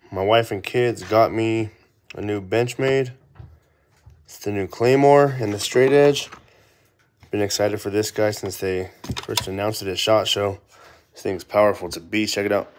My wife and kids got me a new BenchMade. It's the new Claymore and the straight edge. Been excited for this guy since they first announced it at SHOT Show. This thing's powerful. It's a beast. Check it out.